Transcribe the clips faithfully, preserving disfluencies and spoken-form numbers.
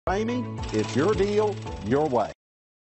Ramey, it's your deal, your way.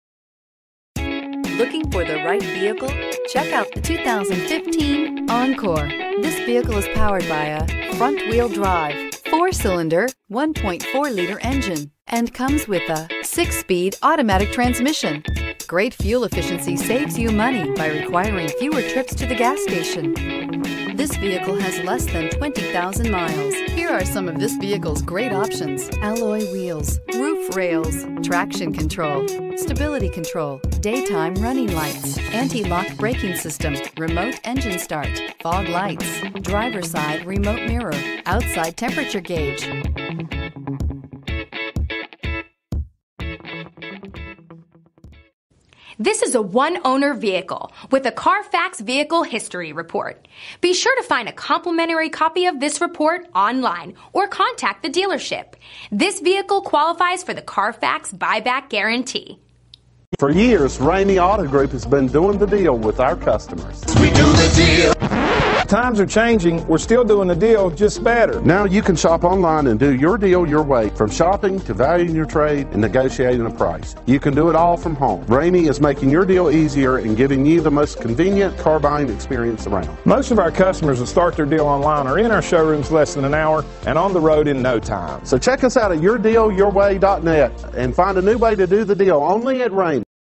Looking for the right vehicle? Check out the two thousand fifteen Encore. This vehicle is powered by a front-wheel drive, four-cylinder, one point four liter engine, and comes with a six-speed automatic transmission. Great fuel efficiency saves you money by requiring fewer trips to the gas station. This vehicle has less than twenty thousand miles. Here are some of this vehicle's great options: alloy wheels, roof rails, traction control, stability control, daytime running lights, anti-lock braking system, remote engine start, fog lights, driver's side remote mirror, outside temperature gauge. This is a one-owner vehicle with a Carfax Vehicle History Report. Be sure to find a complimentary copy of this report online or contact the dealership. This vehicle qualifies for the Carfax Buyback Guarantee. For years, Ramey Auto Group has been doing the deal with our customers. We do the deal. Times are changing. We're still doing the deal, just better. Now you can shop online and do your deal your way, from shopping to valuing your trade and negotiating a price. You can do it all from home. Ramey is making your deal easier and giving you the most convenient car buying experience around. Most of our customers that start their deal online are in our showrooms less than an hour and on the road in no time. So check us out at your deal your way dot net and find a new way to do the deal only at Ramey.